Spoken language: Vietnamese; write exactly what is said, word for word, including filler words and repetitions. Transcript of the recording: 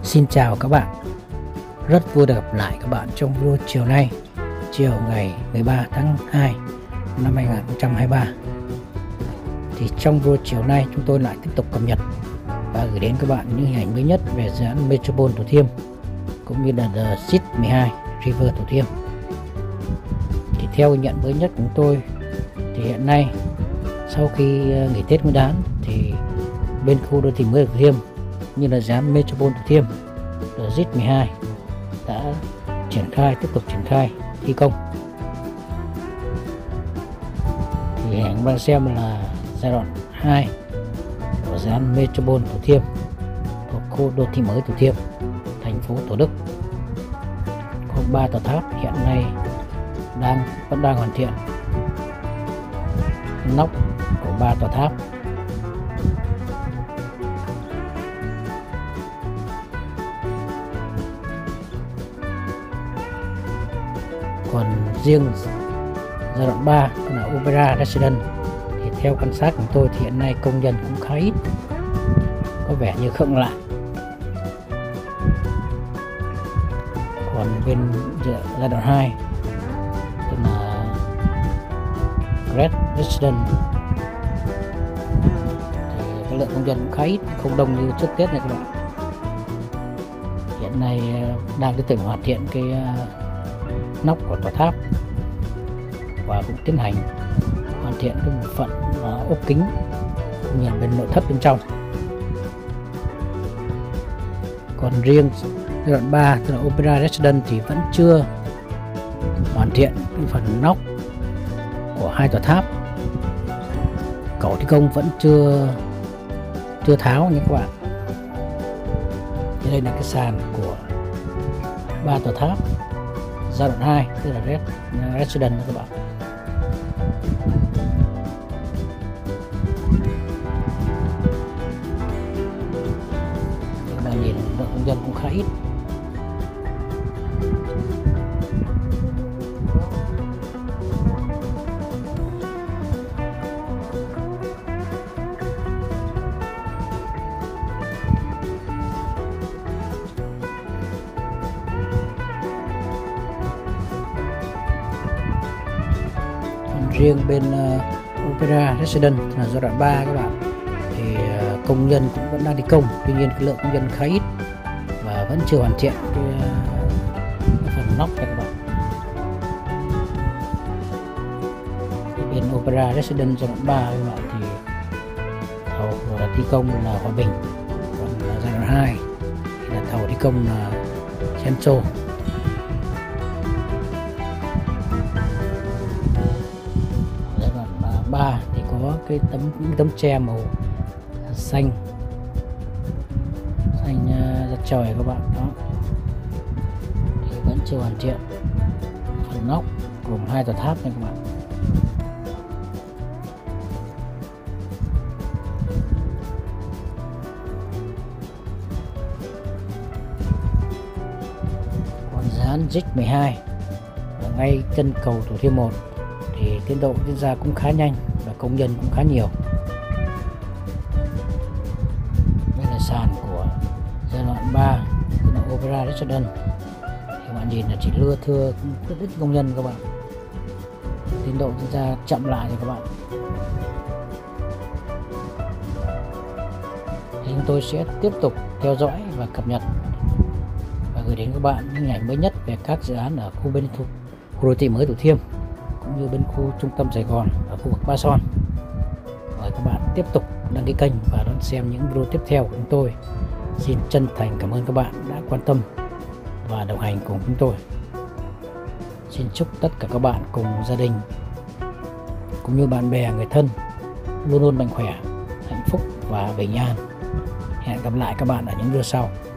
Xin chào các bạn, rất vui được gặp lại các bạn trong video chiều nay, chiều ngày mười ba tháng hai năm hai nghìn không trăm hai mươi ba. Thì trong video chiều nay chúng tôi lại tiếp tục cập nhật và gửi đến các bạn những hình ảnh mới nhất về dự án Metropole Thủ Thiêm cũng như là The Seed mười hai River Thủ Thiêm. Thì theo ghi nhận mới nhất của chúng tôi thì hiện nay sau khi nghỉ Tết Nguyên đán thì bên khu đô thị mới Thủ Thiêm như là dự án Metropole Thủ Thiêm The Seed mười hai đã triển khai tiếp tục triển khai thi công. Thì hình ảnh bạn xem là giai đoạn hai của dự án Metropole Thủ Thiêm thuộc khu đô thị mới Thủ Thiêm, thành phố Thủ Đức. Có ba tòa tháp hiện nay đang vẫn đang hoàn thiện nóc của ba tòa tháp. Còn riêng giai đoạn ba là Opera Residence thì theo quan sát của tôi thì hiện nay công nhân cũng khá ít, có vẻ như khựng lại. Còn bên giai đoạn hai tức là Great Residence thì cái lượng công nhân cũng khá ít, không đông như trước Tết này các bạn. Hiện nay đang tiếp tục hoàn thiện cái nóc của tòa tháp và cũng tiến hành hoàn thiện cái bộ phận ốp kính cũng như bên nội thất bên trong. Còn riêng giai đoạn ba tức là Opera Residence thì vẫn chưa hoàn thiện cái phần nóc của hai tòa tháp, cầu thi công vẫn chưa chưa tháo nha các bạn. Đây là cái sàn của ba tòa tháp giai đoạn hai tức là Red Residence các bạn. Các bạn nhìn lượng công nhân cũng khá ít. Riêng bên uh, Opera Residence là giai đoạn ba các bạn thì uh, công nhân cũng vẫn đang thi công, tuy nhiên cái lượng công nhân khá ít và vẫn chưa hoàn thiện cái, uh, cái phần nóc này các bạn. Thì bên Opera Residence giai đoạn ba các bạn thì thầu uh, thi công là Hòa Bình, còn uh, giai đoạn hai thì là thầu thi công là Centro. Ba thì có cái tấm những tấm tre màu xanh xanh uh, da trời các bạn đó, thì vẫn chưa hoàn thiện phần nóc gồm hai tòa tháp này các bạn. Còn dự án Seed mười hai ở ngay chân cầu Thủ Thiêm một thì tiến độ diễn ra cũng khá nhanh và công nhân cũng khá nhiều. Đây là sàn của giai đoạn ba tức là Opera Residence, thì bạn nhìn là chỉ lưa thưa rất ít công nhân các bạn, tiến độ diễn ra chậm lại rồi các bạn. Thì chúng tôi sẽ tiếp tục theo dõi và cập nhật và gửi đến các bạn những hình ảnh mới nhất về các dự án ở khu bên khu, khu đô thị mới Thủ Thiêm cũng như bên khu trung tâm Sài Gòn ở khu vực Ba Son. Mời các bạn tiếp tục đăng ký kênh và đón xem những video tiếp theo của chúng tôi. Xin chân thành cảm ơn các bạn đã quan tâm và đồng hành cùng chúng tôi. Xin chúc tất cả các bạn cùng gia đình cũng như bạn bè người thân luôn luôn mạnh khỏe, hạnh phúc và bình an. Hẹn gặp lại các bạn ở những video sau.